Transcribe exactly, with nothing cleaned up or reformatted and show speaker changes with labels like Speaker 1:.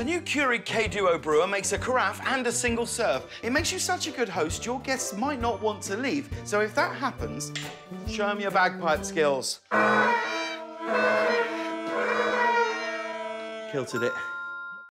Speaker 1: The new Keurig K-Duo brewer makes a carafe and a single serve. It makes you such a good host, your guests might not want to leave. So if that happens, show them your bagpipe skills. Kilted it.